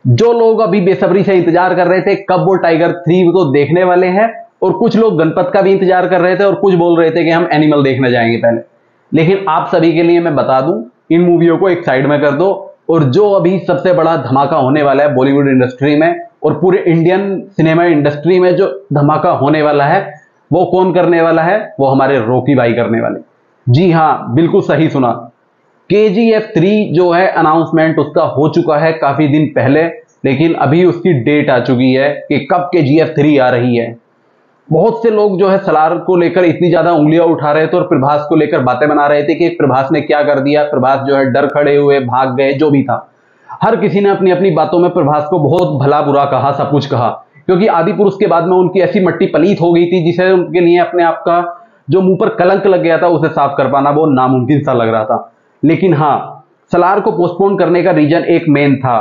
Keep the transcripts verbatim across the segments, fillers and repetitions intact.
जो लोग अभी बेसब्री से इंतजार कर रहे थे कब वो टाइगर थ्री को देखने वाले हैं, और कुछ लोग गणपत का भी इंतजार कर रहे थे और कुछ बोल रहे थे कि हम एनिमल देखने जाएंगे पहले। लेकिन आप सभी के लिए मैं बता दूं, इन मूवियों को एक साइड में कर दो, और जो अभी सबसे बड़ा धमाका होने वाला है बॉलीवुड इंडस्ट्री में और पूरे इंडियन सिनेमा इंडस्ट्री में, जो धमाका होने वाला है वो कौन करने वाला है? वो हमारे रॉकी भाई करने वाले। जी हां, बिल्कुल सही सुना। के जी एफ थ्री जो है अनाउंसमेंट उसका हो चुका है काफी दिन पहले, लेकिन अभी उसकी डेट आ चुकी है कि कब के जी एफ थ्री आ रही है। बहुत से लोग जो है सलार को लेकर इतनी ज्यादा उंगलियां उठा रहे थे और प्रभास को लेकर बातें बना रहे थे कि प्रभास ने क्या कर दिया, प्रभास जो है डर खड़े हुए, भाग गए, जो भी था। हर किसी ने अपनी अपनी बातों में प्रभास को बहुत भला बुरा कहा, सब कुछ कहा, क्योंकि आदि पुरुष के बाद में उनकी ऐसी मट्टी पलीत हो गई थी जिसे उनके लिए अपने आप का जो मुंह पर कलंक लग गया था उसे साफ कर पाना वो नामुमकिन सा लग रहा था। लेकिन हाँ, सलार को पोस्टपोन करने का रीजन एक मेन था,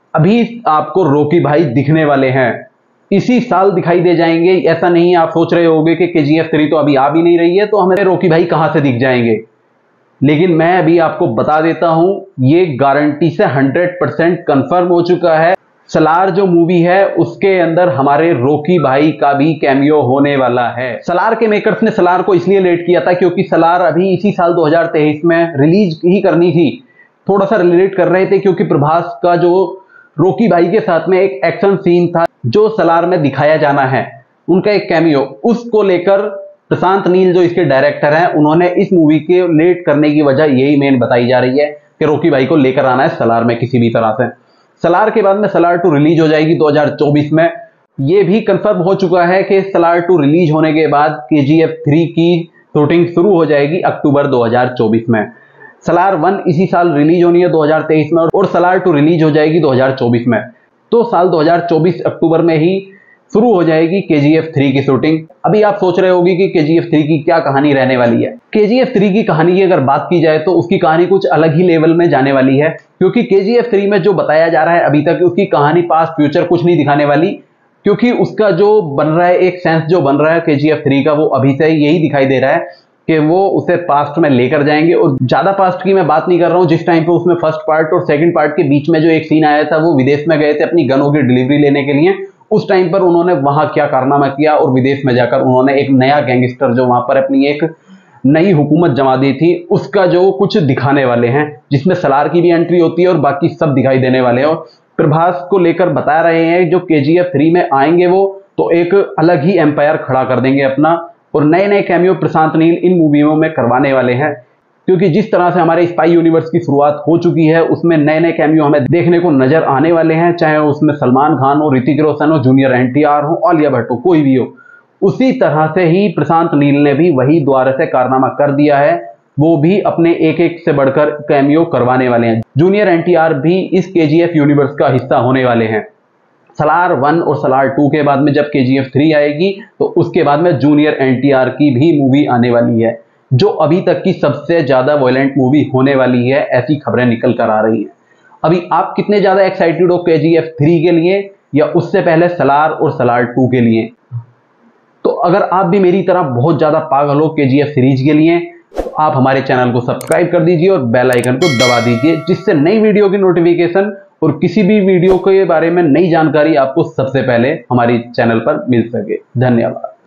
अभी आपको रॉकी भाई दिखने वाले हैं, इसी साल दिखाई दे जाएंगे। ऐसा नहीं आप सोच रहे होंगे कि के जी एफ थ्री तो अभी आ भी नहीं रही है तो हमें रॉकी भाई कहां से दिख जाएंगे। लेकिन मैं अभी आपको बता देता हूं, ये गारंटी से हंड्रेड परसेंट कंफर्म हो चुका है, सलार जो मूवी है उसके अंदर हमारे रॉकी भाई का भी कैमियो होने वाला है। सलार के मेकर्स ने सलार को इसलिए लेट किया था क्योंकि सलार अभी इसी साल दो हज़ार तेईस में रिलीज ही करनी थी। थोड़ा सा रिलेट कर रहे थे क्योंकि प्रभास का जो रॉकी भाई के साथ में एक एक्शन सीन था जो सलार में दिखाया जाना है, उनका एक कैमियो, उसको लेकर प्रशांत नील जो इसके डायरेक्टर हैं उन्होंने इस मूवी के लेट करने की वजह यही मेन बताई जा रही है कि रॉकी भाई को लेकर आना है सलार में किसी भी तरह से। सलार के बाद में सलार टू रिलीज हो जाएगी दो हज़ार चौबीस में। यह भी कंफर्म हो चुका है कि सलार टू रिलीज होने के बाद के जी एफ थ्री की शूटिंग शुरू हो जाएगी अक्टूबर दो हज़ार चौबीस में। सलार वन इसी साल रिलीज होनी है दो हज़ार तेईस में और सलार टू रिलीज हो जाएगी दो हज़ार चौबीस में। तो साल दो हज़ार चौबीस अक्टूबर में ही शुरू हो जाएगी के जी एफ थ्री की शूटिंग। अभी आप सोच रहे होंगे कि के जी एफ थ्री की क्या कहानी रहने वाली है। के जी एफ थ्री की कहानी की अगर बात की जाए तो उसकी कहानी कुछ अलग ही लेवल में जाने वाली है, क्योंकि के जी एफ थ्री में जो बताया जा रहा है अभी तक उसकी कहानी पास्ट फ्यूचर कुछ नहीं दिखाने वाली, क्योंकि उसका जो बन रहा है एक सेंस जो बन रहा है के जी एफ थ्री का वो अभी से यही दिखाई दे रहा है कि वो उसे पास्ट में लेकर जाएंगे। और ज्यादा पास्ट की मैं बात नहीं कर रहा हूं, जिस टाइम पे उसमें फर्स्ट पार्ट और सेकंड पार्ट के बीच में जो एक सीन आया था वो विदेश में गए थे अपनी गनों की डिलीवरी लेने के लिए, उस टाइम पर उन्होंने वहां क्या कारनामा किया और विदेश में जाकर उन्होंने एक नया गैंगस्टर जो वहां पर अपनी एक नई हुकूमत जमा दी थी उसका जो कुछ दिखाने वाले हैं, जिसमें सलार की भी एंट्री होती है और बाकी सब दिखाई देने वाले हैं। और प्रभास को लेकर बता रहे हैं जो के जी एफ थ्री में आएंगे वो तो एक अलग ही एम्पायर खड़ा कर देंगे अपना, और नए नए कैमियो प्रशांत नील इन मूवियों में करवाने वाले हैं। क्योंकि जिस तरह से हमारे स्पाई यूनिवर्स की शुरुआत हो चुकी है उसमें नए नए कैमियो हमें देखने को नजर आने वाले हैं, चाहे उसमें सलमान खान हो, ऋतिक रोशन हो, जूनियर एन टी आर हो, आलिया भट्ट हो, कोई भी हो। उसी तरह से ही प्रशांत नील ने भी वही द्वार से कारनामा कर दिया है, वो भी अपने एक एक से बढ़कर कैमियो करवाने वाले हैं। जूनियर एन टी आर भी इस के जी एफ यूनिवर्स का हिस्सा होने वाले हैं। सलार वन और सलार टू के बाद में जब के जी एफ थ्री आएगी तो उसके बाद में जूनियर एन टी आर की भी मूवी आने वाली है, जो अभी तक की सबसे ज्यादा वायलेंट मूवी होने वाली है, ऐसी खबरें निकल कर आ रही हैं। अभी आप कितने ज्यादा एक्साइटेड हो के जी एफ थ्री के लिए या उससे पहले सलार और सलार टू के लिए? तो अगर आप भी मेरी तरह बहुत ज्यादा पागल हो के जी एफ सीरीज के लिए तो आप हमारे चैनल को सब्सक्राइब कर दीजिए और बेल आइकन को दबा दीजिए, जिससे नई वीडियो की नोटिफिकेशन और किसी भी वीडियो के बारे में नई जानकारी आपको सबसे पहले हमारी चैनल पर मिल सके। धन्यवाद।